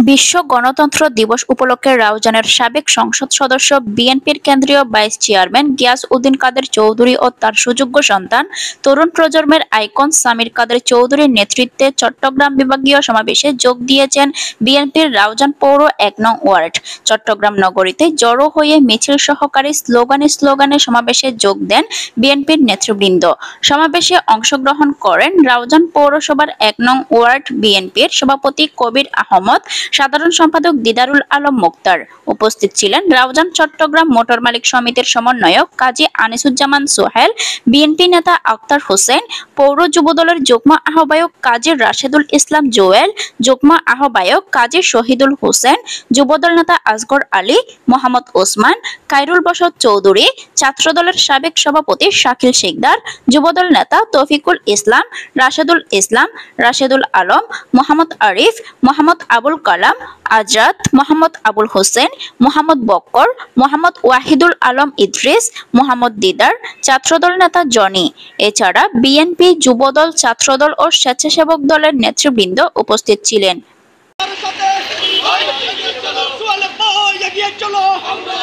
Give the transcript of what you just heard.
বিশ্ব গণতন্ত্র দিবস উপলক্ষে রাউজানের সাবেক সংসদ সদস্য বিএনপির কেন্দ্রীয় ভাইস চেয়ারম্যান গিয়াস উদ্দিন কাদের চৌধুরী ও তার সুযোগ্য সন্তান তরুণ প্রজন্মের আইকন সামির কাদের চৌধুরীর নেতৃত্বে চট্টগ্রাম বিভাগীয় সমাবেশে যোগ দিয়েছেন বিএনপির রাউজান পৌর ১ নং ওয়ার্ড। চট্টগ্রাম নগরীতে জড়ো হয়ে মিছিল সহকারী স্লোগানে সমাবেশে যোগ দেন বিএনপির নেতৃবৃন্দ। সমাবেশে অংশগ্রহণ করেন রাউজান পৌরসভার ১ নং ওয়ার্ড বিএনপির সভাপতি কবির আহমদ, সাধারণ সম্পাদক দিদারুল আলম মুক্তার। উপস্থিত ছিলেন রাউজান চট্টগ্রাম মোটর মালিক সমিতির সমন্বয়ক কাজী আনিসুজ্জামান সোহেল, বিএনপি নেতা আক্তার হোসেন, পৌর যুবদলের যুগ্ম আহ্বায়ক কাজী রাশেদুল ইসলাম জোয়েল, যুগ্ম আহ্বায়ক কাজী শহীদুল হোসেন, যুবদল নেতা আসগর আলী, মোহাম্মদ ওসমান, খায়রুল বশর চৌধুরী, ছাত্রদলের সাবেক সভাপতি শাকিল শিকদার, যুবদল নেতা তৌফিকুল ইসলাম, রাশেদুল আলম, মোহাম্মদ আরিফ, মোহাম্মদ আবুল কালাম আজাদ, মোহাম্মদ আবুল হোসেন, মোহাম্মদ বক্কর, মোহাম্মদ ওয়াহিদুল আলম ইদ্রিস, মোহাম্মদ দিদার, ছাত্রদল নেতা জনি। এছাড়া বিএনপি, যুবদল, ছাত্রদল ও স্বেচ্ছাসেবক দলের নেতৃবৃন্দ উপস্থিত ছিলেন।